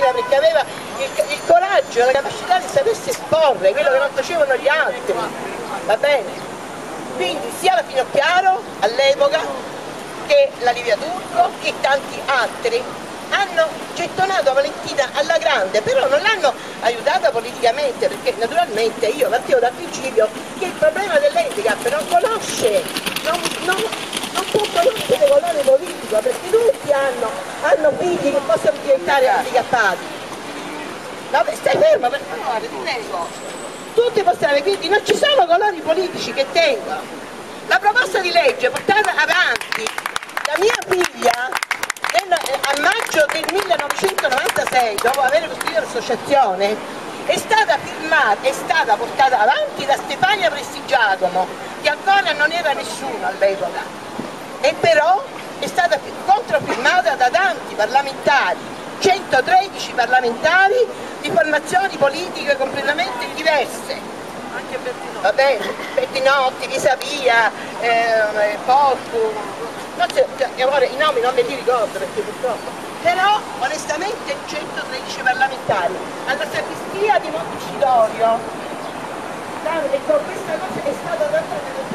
politica perché aveva il coraggio e la capacità di sapersi esporre, quello che non facevano gli altri, va bene? Quindi sia la Finocchiaro all'epoca che la Livia Turco che tanti altri hanno gettonato Valentina alla grande, però non l'hanno aiutata politicamente, perché naturalmente io partivo dal principio che il problema dell'handicap non conosce, non può conoscere colore politico, perché tutti hanno figli che possono diventare handicappati. Vabbè, stai fermo per favore, ti prego. Tutti possono avere, quindi non ci sono colori politici che tengono. La proposta di legge portata avanti da mia figlia a maggio del 1996, dopo aver costituito l'associazione, è stata portata avanti da Stefania Prestigiacomo, che ancora non era nessuno all'epoca, e però è stata controfirmata da tanti parlamentari, 113 parlamentari di formazioni politiche completamente diverse. Anche Bertinotti. Va bene, Bertinotti, Pisapia, Porcu, i nomi non me li ricordo perché purtroppo, però onestamente 113 parlamentari alla sacrestia di Montecitorio, e con questa cosa è stata data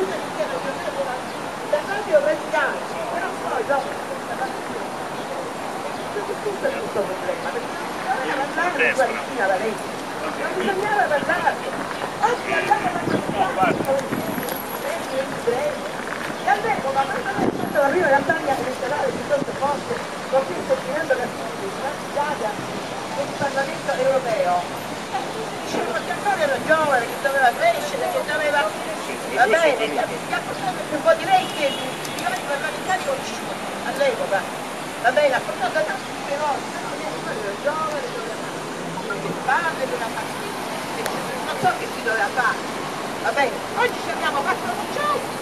da Radio Radicale, però poi dopo questo è tutto problema, perché non bisognava parlare di Valentina Valenti, non bisognava parlarne, oggi e all'epoca quando la prima campagna elettorale di sottoposto con cui sto finendo l'articolo d'Italia del Parlamento europeo, dicevano che ancora era giovane, che doveva crescere, che doveva, va bene, che ha portato un po' di lei che i parlamentari conosciuti all'epoca, va bene, ha portato da tanti fenomeni, però era giovane, doveva fare, doveva fare, non so che si doveva fare, va bene, oggi abbiamo 4 processi,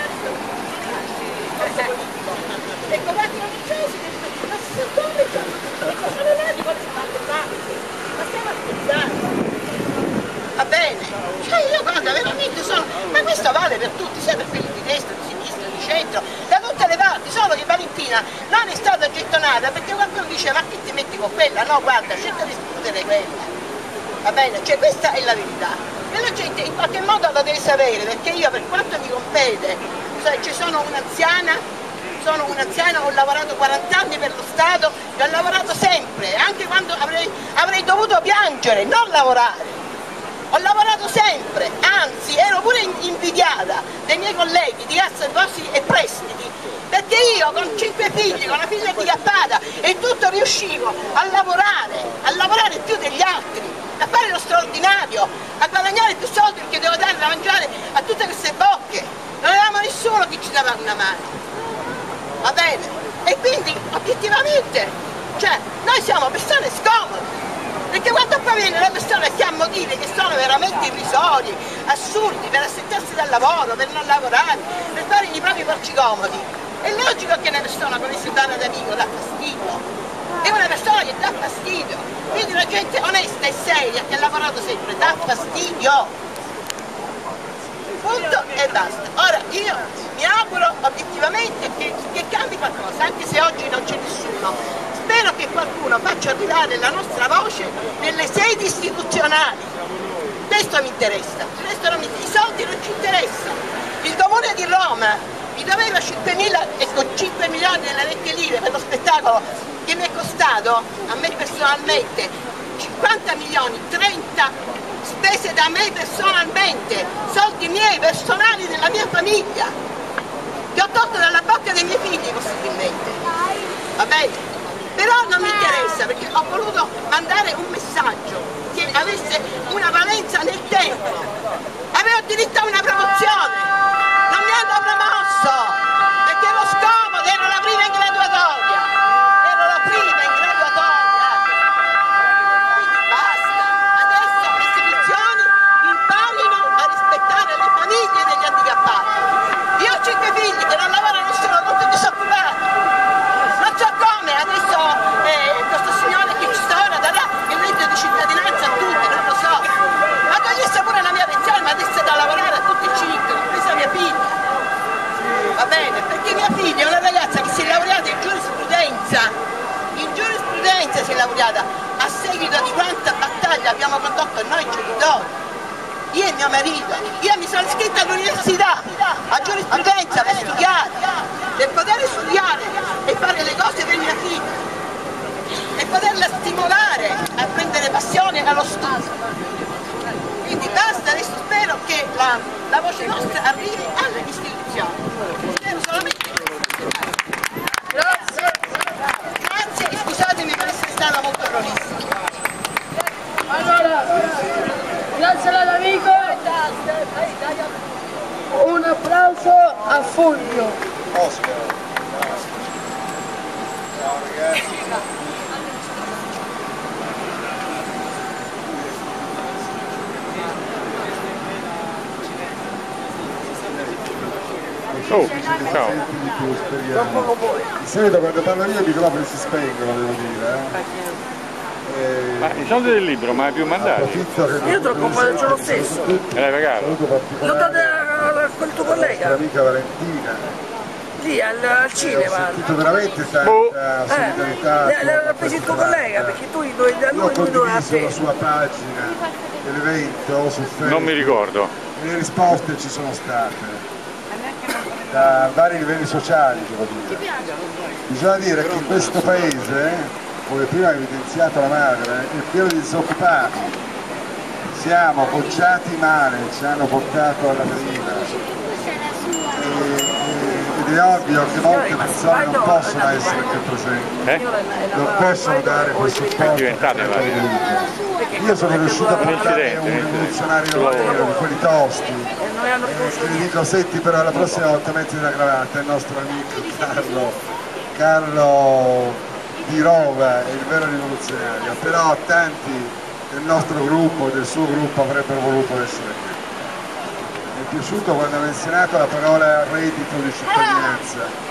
e con altri processi, ma si sono e cosa non è di qualche ma stiamo aspettando, va bene, cioè io guarda veramente sono, ma questo vale per tutti, sia per quelli di destra, di sinistra, di centro, da tutte le parti, solo che Valentina non è stata gettonata perché qualcuno dice ma che ti metti con quella, no guarda cerca di escludere quella, va bene, cioè questa è la verità. E la gente in qualche modo lo deve sapere, perché io per quanto mi compete, cioè ci sono un'anziana, ho lavorato 40 anni per lo Stato e ho lavorato sempre, anche quando avrei dovuto piangere, non lavorare. Ho lavorato sempre, anzi ero pure invidiata dei miei colleghi di Cassa Depositi e Prestiti, perché io con 5 figli, con una figlia handicappata e tutto riuscivo a lavorare più degli altri, a fare lo straordinario, a guadagnare più soldi perché devo dare da mangiare a tutte queste bocche. Non avevamo nessuno che ci dava una mano, va bene? E quindi obiettivamente, cioè, noi siamo persone scomode, perché quando poi viene una persona che ha motivi che sono veramente irrisori, assurdi, per assettarsi dal lavoro, per non lavorare, per fare i propri porci comodi, è logico che una persona come Silvana D'Amico dà fastidio. È una persona che dà fastidio, quindi la gente onesta e seria che ha lavorato sempre dà fastidio, punto e basta. Ora io mi auguro obiettivamente che cambi qualcosa, anche se oggi non c'è nessuno, spero che qualcuno faccia arrivare la nostra voce nelle sedi istituzionali, questo mi interessa, i soldi non ci interessano. Il Comune di Roma mi doveva 5 milioni nelle vecchie lire per lo spettacolo che mi è costato, a me personalmente, 50 milioni, 30 spese da me personalmente, soldi miei personali della mia famiglia, che ho tolto dalla bocca dei miei figli possibilmente, va bene? Però non mi interessa perché ho voluto mandare un messaggio che avesse una valenza nel tempo, avevo diritto a una promozione, non mi hanno promosso perché ero scomodo, ero la prima in graduatoria. Si è laureata a ricorda di quanta battaglia abbiamo condotto noi genitori, io e mio marito. Io mi sono iscritta all'università, a giurisprudenza, per poter studiare e fare le cose per mia figlia e poterla stimolare a prendere passione allo studio. Quindi basta, adesso spero che la voce nostra arrivi alle istituzioni. Spero solamente grazie. Grazie e scusatemi per essere stata molto prolissa. Allora, grazie all'amico, un applauso a Fulvio. Oscar. Ciao ragazzi. Oh, ciao. Di solito quando parlo io i microfoni si spengono, devo dire. Ma i soldi del libro, ma hai più mandati? Io te lo compro ce lo stesso. Me l'hai pagato? Lo date a quel tuo collega? L'amica Valentina. Lì al cinema. Ho sentito veramente tanta solidarietà. L'ha preso il tuo collega, perché tu da Io ho lui non ha condiviso la sua pagina dell'evento su Facebook. Non mi ricordo. E le risposte ci sono state. Da vari livelli sociali, devo dire. Bisogna dire che in questo paese, come prima ha evidenziato la madre, è pieno di disoccupati. Siamo appoggiati male, ci hanno portato alla deriva. Ed è ovvio che molte persone non possono essere più presenti, non possono dare quel supporto. Io sono riuscito a portare un rivoluzionario di quelli tosti, che gli dico: senti, però la prossima volta metti la cravatta. Il nostro amico Carlo di Rova è il vero rivoluzionario, però tanti del nostro gruppo, del suo gruppo, avrebbero voluto essere qui. Mi è piaciuto quando ha menzionato la parola reddito di cittadinanza.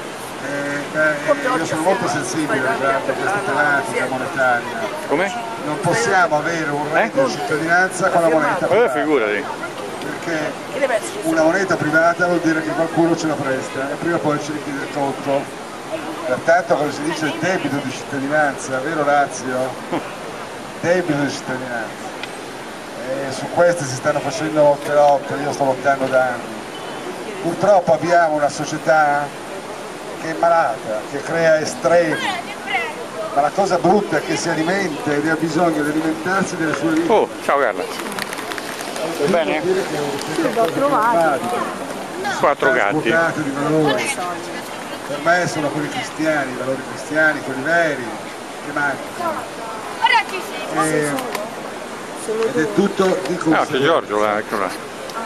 Io sono molto sensibile riguardo a questa tematica monetaria. Come? Non possiamo avere un reddito di cittadinanza con la moneta privata. Figurati. Perché una moneta privata vuol dire che qualcuno ce la presta e prima o poi ci richiede il conto. Pertanto, come si dice, il debito di cittadinanza, vero Lazio? Debito di cittadinanza. E su queste si stanno facendo molte lotte, io sto lottando da anni. Purtroppo abbiamo una società che è malata, che crea estremi, ma la cosa brutta è che si alimenta ed ha bisogno di alimentarsi delle sue vite. Oh, ciao Carla. Bene? l'ho trovato. 4 gatti. Di valori. Per me sono quelli cristiani, i valori cristiani, quelli veri, che mancano. Ed è tutto di Ah, c'è Giorgio là, ecco là.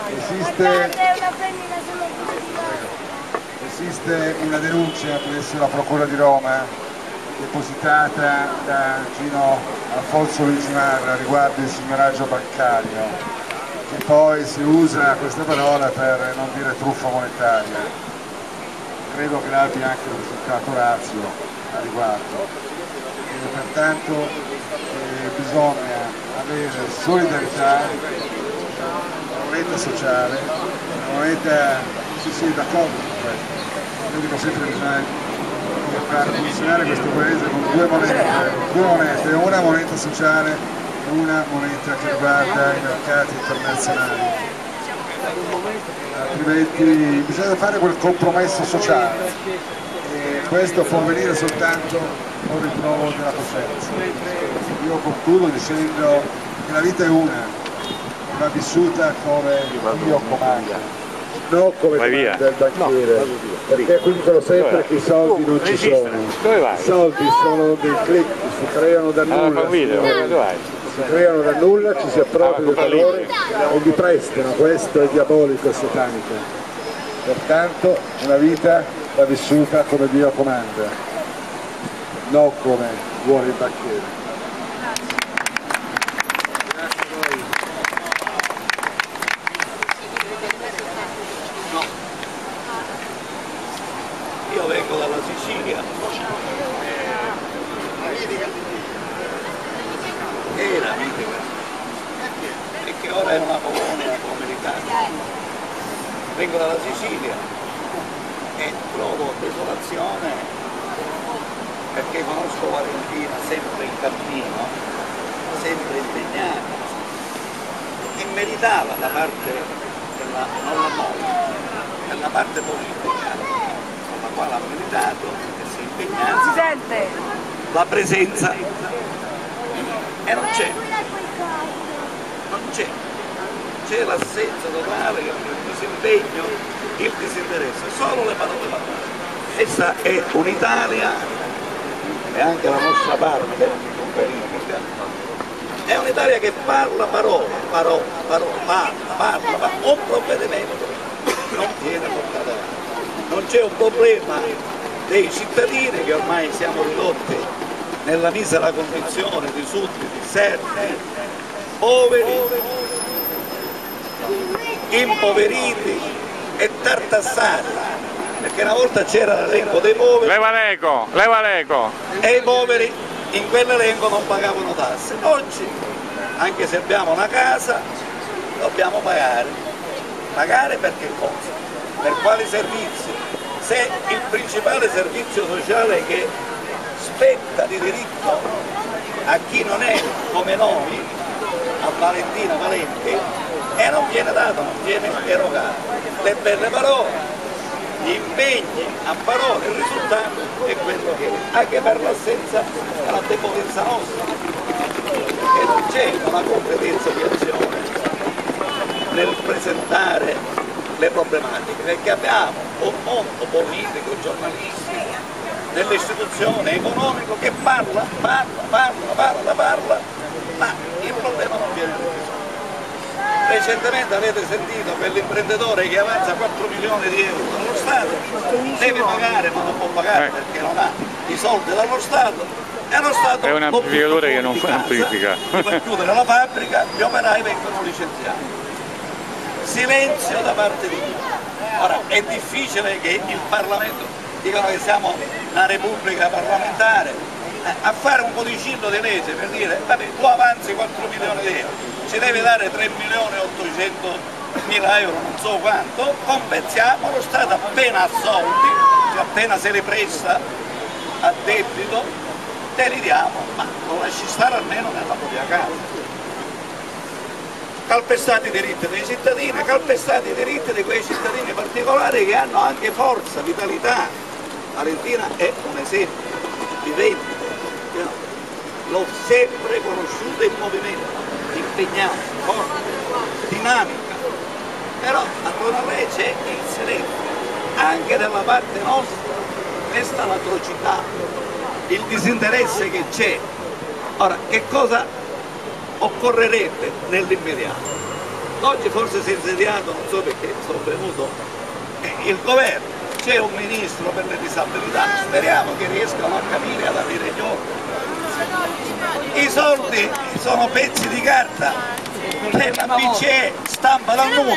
Esiste una denuncia presso la Procura di Roma depositata da Gino Alfonso Luigi Marra riguardo il signoraggio bancario, che poi si usa questa parola per non dire truffa monetaria. Credo che l'abbia anche risultato razio a riguardo. E pertanto bisogna avere solidarietà, moneta sociale, moneta, sì, d'accordo con questo. Io dico sempre che bisogna far funzionare questo paese con due monete, una moneta sociale e una moneta che riguarda i mercati internazionali. Altrimenti bisogna fare quel compromesso sociale e questo può avvenire soltanto con il ritrovo della coscienza. Io concludo dicendo che la vita è una, va vissuta come Dio comanda. Non come comanda il banchiere, perché qui dicono sempre che i soldi non ci sono. I soldi sono dei click, si creano da nulla. Si creano da nulla, ci si appropria del valore e li prestano, questo è diabolico e satanico. Pertanto una vita va vissuta come Dio comanda, non come vuole il banchiere. Io vengo dalla Sicilia era mitica e che ora è una colonia americana. Vengo dalla Sicilia e trovo desolazione perché conosco Valentina sempre in cammino sempre impegnati, e meritava da parte della, non la nostra, della parte politica con la quale ha militato e si è impegnato, Si sente? la presenza, e non c'è, c'è l'assenza totale, il disimpegno, il disinteresse, solo le parole. Questa è un'Italia, e anche la nostra parte politica, è un'Italia che parla parole, parla, un provvedimento non viene portato avanti. Non c'è un problema dei cittadini, che ormai siamo ridotti nella misera condizione di sudditi, servi, poveri, impoveriti e tartassati. Perché una volta c'era l'elenco dei poveri, leva l'eco, e i poveri in quell'elenco non pagavano tasse. Oggi, anche se abbiamo una casa, dobbiamo pagare. Pagare per che cosa? Per quali servizi? Se il principale servizio sociale che spetta di diritto a chi non è come noi, a Valentina Valenti, e non viene dato, non viene erogato. Le belle parole, gli impegni a parole, il risultato è quello che è, anche per l'assenza della debolezza nostra, che non c'è una competenza di azione nel presentare le problematiche, perché abbiamo un mondo politico, giornalistico, nell'istituzione economico che parla, ma il problema non viene risolto. Recentemente avete sentito quell'imprenditore che avanza 4 milioni di euro dallo Stato, deve pagare ma non può pagare perché non ha i soldi dallo Stato, e lo Stato è un amplificatore che non amplifica. fa chiudere la fabbrica, gli operai vengono licenziati. Silenzio da parte di tutti. Ora è difficile che il Parlamento, dicono che siamo una repubblica parlamentare, a fare un codicillo di legge per dire vabbè, tu avanzi 4 milioni di euro, ci deve dare 3 milioni e 800 mila euro, non so quanto, compensiamo, lo Stato appena ha soldi, cioè appena se li presta a debito, te li diamo, ma lo lasci stare almeno nella propria casa. Calpestati i diritti dei cittadini, calpestati i diritti di quei cittadini particolari che hanno anche forza, vitalità. Valentina è un esempio vivente, l'ho sempre conosciuta in movimento, impegnata, forte, dinamica, però attorno a lei c'è il silenzio, anche dalla parte nostra resta l'atrocità, il disinteresse che c'è. Ora, che cosa occorrerebbe nell'immediato? Oggi forse si è insediato, non so perché sono venuto, il governo, c'è un ministro per le disabilità, speriamo che riescano a capire ad avere gli ordini. I soldi sono pezzi di carta, la BCE stampa dal numero,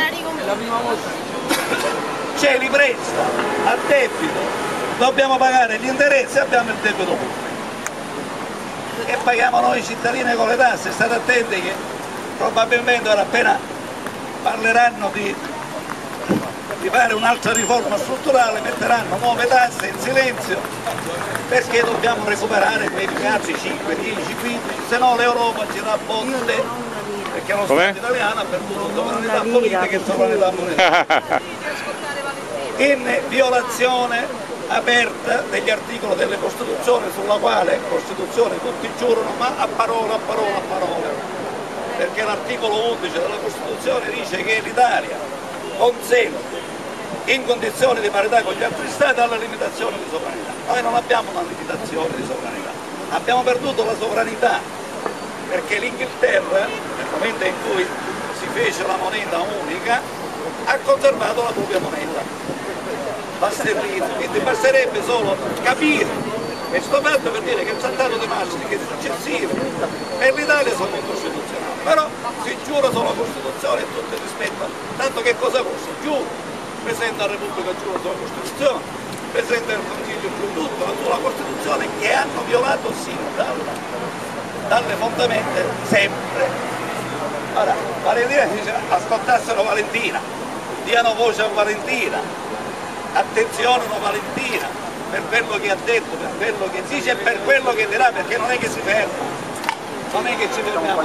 ce li presta a debito, dobbiamo pagare gli interessi, abbiamo il debito pubblico. E paghiamo noi cittadini con le tasse. State attenti che probabilmente ora appena parleranno di fare un'altra riforma strutturale metteranno nuove tasse in silenzio, perché dobbiamo recuperare quei ragazzi 5, 10, 15, se no l'Europa ci dà botte, perché lo Stato italiano ha perduto sovranità politica e sovranità monetaria in violazione aperta degli articoli delle Costituzioni, sulla quale Costituzione tutti giurano, ma a parola, perché l'articolo 11 della Costituzione dice che l'Italia consente in condizioni di parità con gli altri Stati alla limitazione di sovranità. Noi non abbiamo una limitazione di sovranità, abbiamo perduto la sovranità, perché l'Inghilterra, nel momento in cui si fece la moneta unica, ha conservato la propria moneta, la sterlina, quindi basterebbe solo capire questo fatto per dire che il trattato di Maastricht è successivo e l'Italia sono incostituzionali, però si giura sulla Costituzione e tutti rispettano, tanto che cosa fosse? Giuro, il Presidente della Repubblica giura sulla Costituzione, il Presidente del Consiglio giura tutto, sulla Costituzione, che hanno violato sin dalle fondamenta sempre. Ora, Valentina dice ascoltassero Valentina, diano voce a Valentina, attenzionano Valentina per quello che ha detto, per quello che dice e per quello che dirà, perché non è che si ferma. non è che ci fermiamo,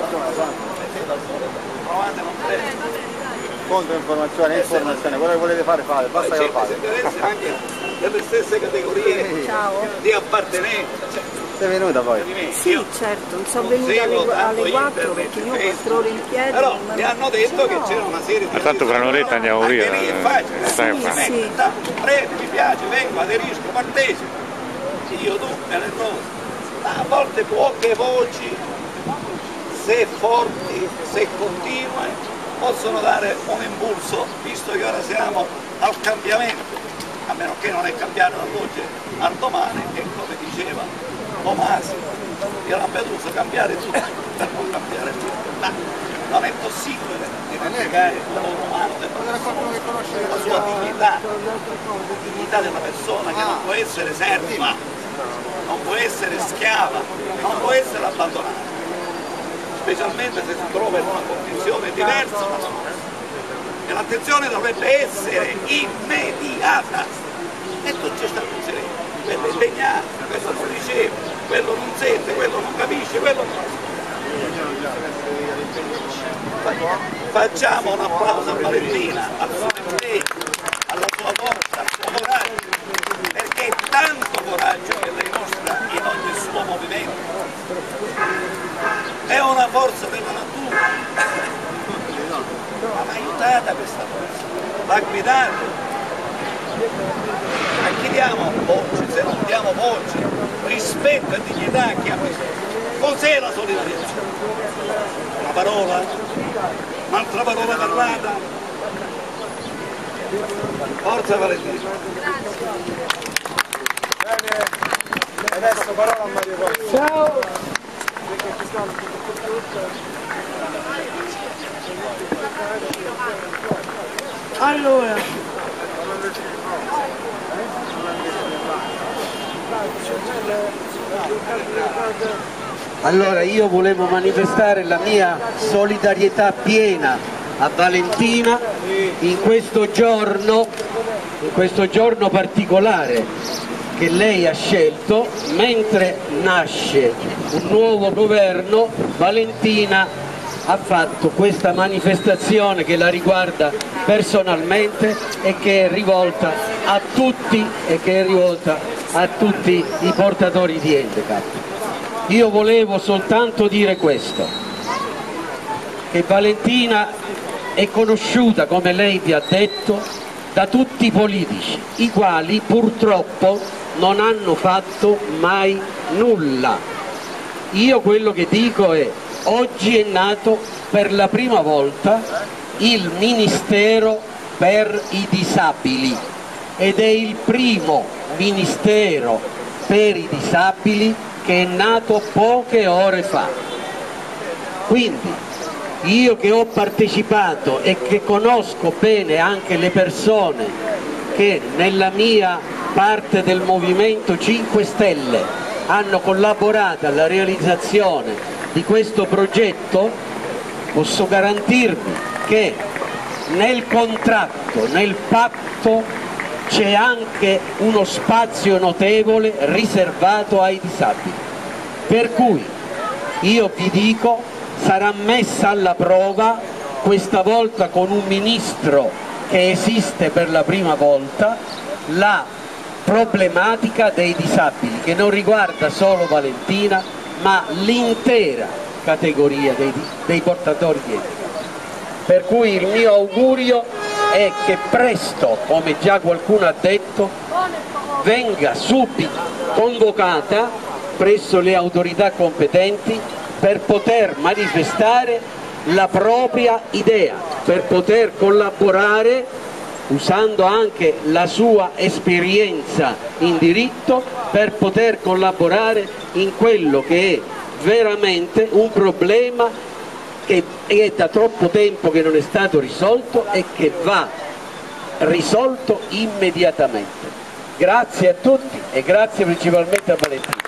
Conto informazione, quello che volete fare, basta che lo fate. interessa anche delle stesse categorie di appartenenza. Sei venuta poi? Sì, certo, non sono venuta alle 4 perché io 4 ore in piedi. Però mi hanno detto che c'era una serie di... Ma tanto fra un'oretta andiamo via. Anche lì è facile, Stai a fare. Sì. prego, mi piace, vengo, aderisco, partecipo. Io, tu, me le cose. A volte poche voci, se forti, se continue, possono dare un impulso, visto che ora siamo al cambiamento, a meno che non è cambiato dall'oggi al domani, e come diceva Tomasi, di Lampedusa, cambiare tutto per non cambiare tutto. No, non è possibile dimenticare l'uomo umano, la sua dignità, la dignità della persona che non può essere serva, non può essere schiava, non può essere abbandonata, specialmente se si trova in una condizione diversa dalla nostra. E l'attenzione dovrebbe essere immediata e tu ci stai inserendo, quello è impegnato, questo non riceve, quello non sente, quello non capisce, quello non... Facciamo un applauso a Valentina, al suo impegno, alla sua forza, al suo coraggio, perché è tanto coraggio che lei mostra in ogni suo movimento, è una forza della natura, ma aiutata questa forza, va guidata. A chi diamo voce, se non diamo voce, rispetto e dignità a chi ha bisogno? Cos'è la solidarietà? Una parola? Un'altra parola parlata? Forza Valentina! Bene, adesso parola a Mario Rossi. Ciao! Allora, Allora io volevo manifestare la mia solidarietà piena a Valentina in questo giorno particolare che lei ha scelto. Mentre nasce un nuovo governo, Valentina ha fatto questa manifestazione che la riguarda personalmente e che è rivolta a tutti i portatori di handicap. Io volevo soltanto dire questo, che Valentina è conosciuta, come lei vi ha detto, da tutti i politici, i quali purtroppo non hanno fatto mai nulla. Io quello che dico è: oggi è nato per la prima volta il Ministero per i disabili ed è il primo Ministero per i disabili che è nato poche ore fa. Quindi io che ho partecipato e che conosco bene anche le persone che nella mia parte del Movimento 5 Stelle hanno collaborato alla realizzazione di questo progetto, posso garantirvi che nel contratto, nel patto, c'è anche uno spazio notevole riservato ai disabili. Per cui io vi dico, sarà messa alla prova questa volta con un ministro che esiste per la prima volta, la problematica dei disabili, che non riguarda solo Valentina ma l'intera categoria dei portatori di handicap. Per cui il mio augurio è che presto, come già qualcuno ha detto, venga subito convocata presso le autorità competenti per poter manifestare la propria idea, per poter collaborare usando anche la sua esperienza in diritto, per poter collaborare in quello che è veramente un problema che è da troppo tempo che non è stato risolto e che va risolto immediatamente. Grazie a tutti e grazie principalmente a Valentina.